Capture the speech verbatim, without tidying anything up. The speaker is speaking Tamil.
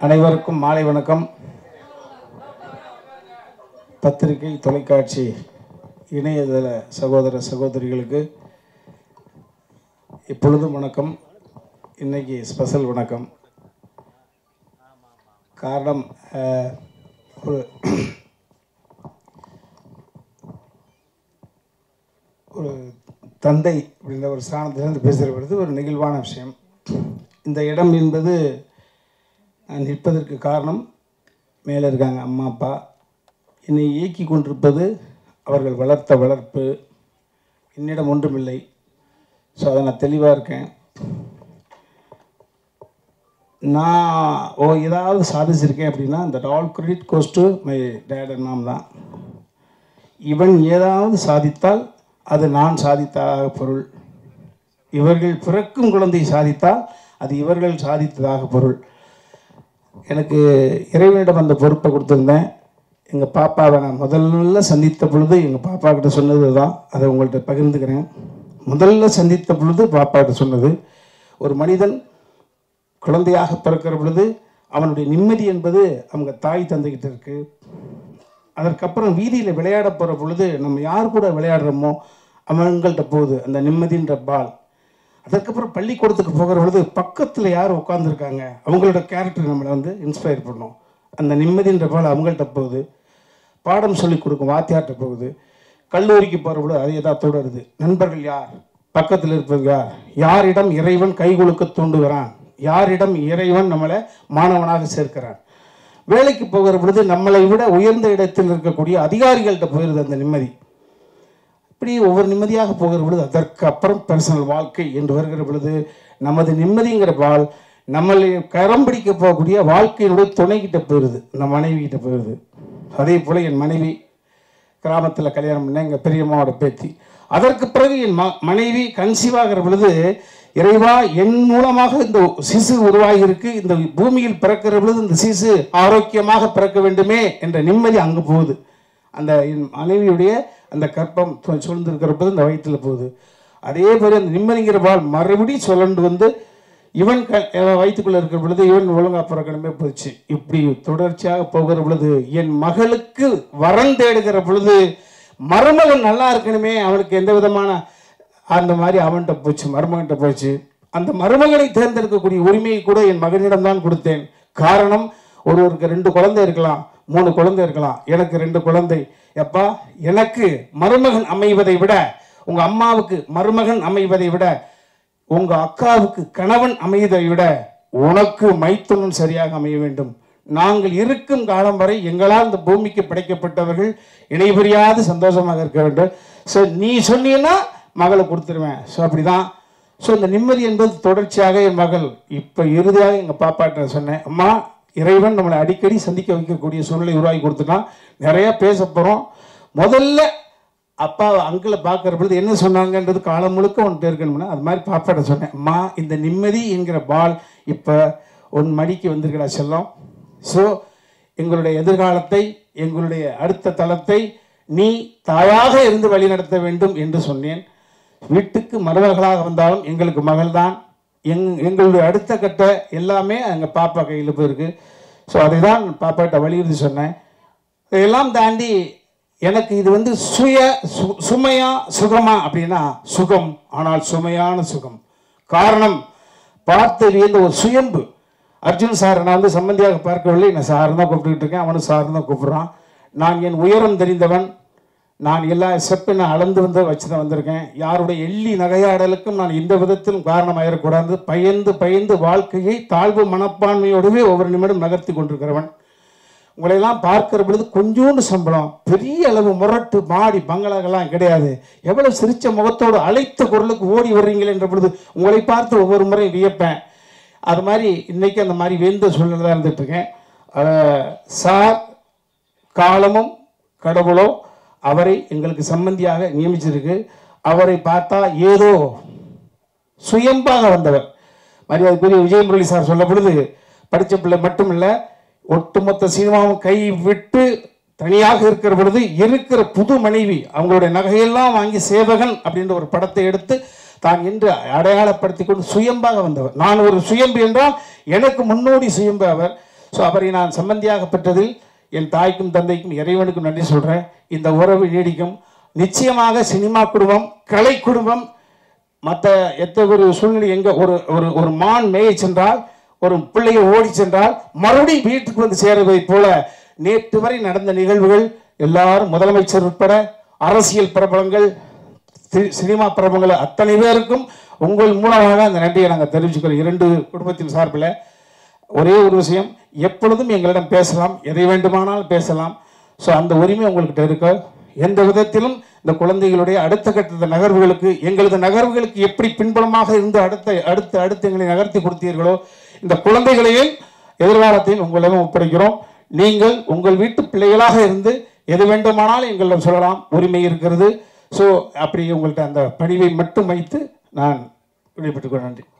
அனைவருக்கும் மாலை வணக்கம். பத்திரிகை, தொலைக்காட்சி, இணையதள சகோதர சகோதரிகளுக்கு இப்பொழுதும் வணக்கம். இன்னைக்கு ஸ்பெஷல் வணக்கம். காரணம், ஒரு ஒரு தந்தை அப்படின்ற ஒரு ஸ்தானத்திலிருந்து பேசுகிற பொழுது ஒரு நெகிழ்வான விஷயம். இந்த இடம் என்பது நான் நிற்பதற்கு காரணம், மேலே இருக்காங்க அம்மா அப்பா. என்னை இயக்கி கொண்டிருப்பது அவர்கள் வளர்த்த வளர்ப்பு. என்னிடம் ஒன்றுமில்லை. ஸோ அதை நான் தெளிவாக இருக்கேன். நான் ஓ ஏதாவது சாதிச்சிருக்கேன் அப்படின்னா that all credit goes to my dad and mom தான். இவன் ஏதாவது சாதித்தால் அது நான் சாதித்ததாக பொருள். இவர்கள் பிறக்கும் குழந்தை சாதித்தால் அது இவர்கள் சாதித்ததாக பொருள். எனக்கு இறைவனிடம் அந்த பொறுப்பை கொடுத்துருந்தேன். எங்கள் பாப்பாவை நான் முதல்ல சந்தித்த பொழுது எங்கள் பாப்பா கிட்ட சொன்னது தான். அதை உங்கள்கிட்ட பகிர்ந்துக்கிறேன். முதல்ல சந்தித்த பொழுது பாப்பா கிட்ட சொன்னது, ஒரு மனிதன் குழந்தையாக பிறக்கிற பொழுது அவனுடைய நிம்மதி என்பது அவங்க தாய் தந்தைக்கிட்ட இருக்குது. அதற்கப்புறம் வீதியில் விளையாட போகிற பொழுது நம்ம யார் கூட விளையாடுறோமோ அவங்கள்ட்ட போகுது அந்த நிம்மதின்ற பால். அதுக்கப்புறம் பள்ளிக்கூடத்துக்கு போகிற பொழுது பக்கத்தில் யார் உட்காந்துருக்காங்க அவங்களோட கேரக்டர் நம்மளை வந்து இன்ஸ்பயர் பண்ணும். அந்த நிம்மதின்ற பால் அவங்கள்ட்ட போகுது. பாடம் சொல்லிக் கொடுக்கும் வாத்தியார்கிட்ட போகுது. கல்லூரிக்கு போகிற பொழுது அதே தான் தொடருது. நண்பர்கள் யார், பக்கத்தில் இருப்பது யார், யாரிடம் இறைவன் கை கொடுக்க தூண்டுகிறான், யாரிடம் இறைவன் நம்மளை மாணவனாக சேர்க்கிறான். வேலைக்கு போகிற பொழுது நம்மளை விட உயர்ந்த இடத்தில் இருக்கக்கூடிய அதிகாரிகள்கிட்ட போயிடுது அந்த நிம்மதி. இப்படி ஒவ்வொரு நிம்மதியாக போகிற பொழுது அதற்கு அப்புறம் பர்சனல் வாழ்க்கை என்று வருகிற பொழுது நமது நிம்மதிங்கிற பால் நம்மளை கரம் பிடிக்க போகக்கூடிய வாழ்க்கையினுடைய துணைக்கிட்ட போயிடுது, நம்ம மனைவி கிட்ட போயிடுது. அதே போல் என் மனைவி கிராமத்தில் கல்யாணம் பண்ண எங்கள் பெரியம்மாவோட பேத்தி. அதற்கு பிறகு என் ம மனைவி கன்சீவ் ஆகிற பொழுது இறைவா என் மூலமாக இந்த சிசு உருவாகி இருக்கு, இந்த பூமியில் பிறக்கிற பொழுது இந்த சிசு ஆரோக்கியமாக பிறக்க வேண்டுமே என்ற நிம்மதி அங்கே போகுது. அந்த என் மனைவியுடைய அந்த கற்பம் சூழ்ந்திருக்கிற போது இந்த வயிற்றில் போகுது. அதே போல அந்த நிம்மதிங்கிற பால் மறுபடியும் சொல்லண்டு வந்து இவன் க வயிற்றுக்குள்ளே இருக்கிற பொழுது இவன் ஒழுங்கா பிறக்கணுமே போச்சு. இப்படி தொடர்ச்சியாக போகிற பொழுது என் மகளுக்கு வரம் தேடுகிற பொழுது மருமகன் நல்லா இருக்கணுமே, அவனுக்கு எந்த விதமான அந்த மாதிரி அவன்கிட்ட போச்சு, மருமகன்கிட்ட போச்சு. அந்த மருமகனை தேர்ந்தெடுக்கக்கூடிய உரிமையை கூட என் மகனிடம் தான் கொடுத்தேன். காரணம், ஒருவருக்கு ரெண்டு குழந்தை இருக்கலாம், மூணு குழந்தை இருக்கலாம், எனக்கு ரெண்டு குழந்தை. எப்பா, எனக்கு மருமகன் அமைவதை விட, உங்க அம்மாவுக்கு மருமகன் அமைவதை விட, உங்க அக்காவுக்கு கணவன் அமைவதை விட உனக்கு மைத்துனன் சரியாக அமைய வேண்டும். நாங்கள் இருக்கும் காலம் வரை எங்களால் இந்த பூமிக்கு படைக்கப்பட்டவர்கள் இணைபெரியாது சந்தோஷமாக இருக்க வேண்டும். ஸோ நீ சொன்னீன்னா மகளை கொடுத்துருவேன். ஸோ அப்படிதான். ஸோ இந்த நிம்மதி என்பது தொடர்ச்சியாக என் மகள் இப்போ இறுதியாக எங்கள் பாப்பாட்ட சொன்னேன், அம்மா இறைவன் நம்மளை அடிக்கடி சந்திக்க வைக்கக்கூடிய சூழ்நிலை உருவாக்கி கொடுத்துட்டான். நிறையா பேச போகிறோம். முதல்ல அப்பா அங்கிளை பார்க்குற பொழுது என்ன சொன்னாங்கன்றது காலம் முழுக்க ஒன்று இருக்கணும்னா அது மாதிரி பாப்பாட்ட சொன்னேன், அம்மா இந்த நிம்மதி என்கிற பால் இப்போ ஒன் மணிக்கு வந்திருக்கடா செல்லம். ஸோ எங்களுடைய எதிர்காலத்தை, எங்களுடைய அடுத்த தளத்தை நீ தாயாக இருந்து வழி நடத்த வேண்டும் என்று சொன்னேன். வீட்டுக்கு மருமகளாக வந்தாலும் எங்களுக்கு மகள் தான். எங் எங்களுடைய அடுத்த கட்ட எல்லாமே எங்கள் பாப்பா கையில் போயிருக்கு. ஸோ அதை தான் பாப்பாட்ட வலியுறுத்தி சொன்னேன். இதையெல்லாம் தாண்டி எனக்கு இது வந்து சுய சு சுமையா சுகமா அப்படின்னா சுகம், ஆனால் சுமையான சுகம். காரணம், பார்த்து வியந்த ஒரு சுயம்பு. அர்ஜுன் சார் நான் வந்து சம்பந்தியாக பார்க்கவில்லை, நான் சார் தான் கூப்பிட்டுக்கிட்டு இருக்கேன், அவனும் சார் தான் கூப்பிட்றான். நான் என் உயரம் தெரிந்தவன். நான் எல்லா ஸ்டெப்பை நான் அளந்து வந்து வச்சு தான் வந்திருக்கேன். யாருடைய எள்ளி நகையாடலுக்கும் நான் எந்த விதத்திலும் காரணமாயிடக்கூடாது. பயந்து பயந்து வாழ்க்கையை தாழ்வு மனப்பான்மையோடவே ஒவ்வொரு நிமிடம் நகர்த்தி கொண்டிருக்கிறவன். உங்களையெல்லாம் பார்க்கிற பொழுது கொஞ்சோண்டு சம்பளம், பெரிய அளவு முரட்டு மாடி பங்களாக்கெல்லாம் கிடையாது. எவ்வளவு சிரிச்ச முகத்தோடு அழைத்த குரலுக்கு ஓடி வர்றீங்களே என்ற பொழுது உங்களை பார்த்து ஒவ்வொரு முறையும் வியப்பேன். அது மாதிரி இன்னைக்கு அந்த மாதிரி வேந்த சூழ்நிலை தான் இருந்துட்டு இருக்கேன். சார் காலமும் கடவுளோ அவரை எங்களுக்கு சம்பந்தியாக நியமிச்சிருக்கு. அவரை பார்த்தா ஏதோ சுயம்பாக வந்தவர். மரியாதைக்குரிய விஜய் முரளி சார் சொல்ல பொழுது படித்த பிள்ளை மட்டும் இல்லை, ஒட்டுமொத்த சினிமாவும் கை விட்டு தனியாக இருக்கிற பொழுது இருக்கிற புது மனைவி அவங்களுடைய நகையெல்லாம் வாங்கி சேவகன் அப்படின்ற ஒரு படத்தை எடுத்து தான் என்று அடையாளப்படுத்திக் கொண்டு சுயம்பாக வந்தவர். நான் ஒரு சுயம்பு என்றால் எனக்கு முன்னோடி சுயம்பு அவர். ஸோ அவரை நான் சம்பந்தியாக பெற்றதில் என் தாய்க்கும் தந்தைக்கும் இறைவனுக்கும் நன்றி சொல்கிறேன். இந்த உறவு நீடிக்கும். நிச்சயமாக சினிமா குடும்பம், கலை குடும்பம், மற்ற எத்த ஒரு சூழ்நிலை எங்கே ஒரு ஒரு ஒரு மான் மேய சென்றால், ஒரு பிள்ளையை ஓடி சென்றால் மறுபடியும் வீட்டுக்கு வந்து சேருவதை போல நேற்று வரை நடந்த நிகழ்வுகள் எல்லாரும் முதலமைச்சர் உட்பட அரசியல் பிரபலங்கள், சினிமா பிரபலங்கள் அத்தனை பேருக்கும் உங்கள் மூலமாக அந்த நன்றியை நாங்கள் தெரிவிச்சுக்கிறோம். இரண்டு குடும்பத்தின் சார்பில் ஒரே ஒரு விஷயம், எப்பொழுதும் எங்களிடம் பேசலாம், எதை வேண்டுமானாலும் பேசலாம். ஸோ அந்த உரிமை உங்கள்கிட்ட இருக்க. எந்த விதத்திலும் இந்த குழந்தைகளுடைய அடுத்த கட்ட நகர்வுகளுக்கு, எங்களது நகர்வுகளுக்கு எப்படி பின்புலமாக இருந்து அடுத்த அடுத்து அடுத்து எங்களை நகர்த்தி கொடுத்தீர்களோ, இந்த குழந்தைகளையும் எதிர்காலத்தையும் உங்களிடம் ஒப்படைக்கிறோம். நீங்கள் உங்கள் வீட்டு பிள்ளைகளாக இருந்து எது வேண்டுமானாலும் எங்களிடம் சொல்லலாம், உரிமை இருக்கிறது. ஸோ அப்படி உங்கள்கிட்ட அந்த பணிவை மட்டும் வைத்து நான் விடைபெற்றுக் கொள்ள நன்றி.